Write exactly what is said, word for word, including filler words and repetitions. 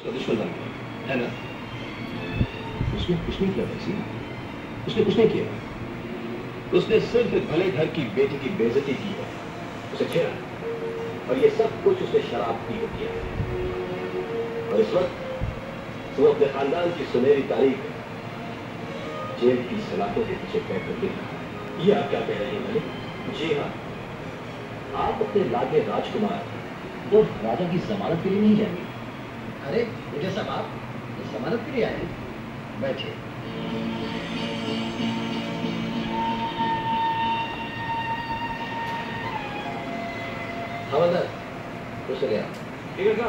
दुश्मन बन गया है ना? उसने कुछ नहीं किया वैसी, उसने कुछ नहीं किया। उसने सिर्फ भले घर की बेटी की बेइज्जती की है, उसे छेड़ा, और ये सब कुछ उसने शराब पी कर किया है। और इस वक्त वो अपने खानदान की सुनहरी तारीख जेल की सलाखों के पीछे बैठ कर देख रहा है। ये आप क्या कह रहे हैं मलिक? जी हाँ, आप अपने लागे राजकुमार और राजा की जमानत के लिए नहीं जाएंगे? अरे मुझे सब आप जमानत के लिए आए? बैठिए। हवलदार, कुछ गया। ठीक है।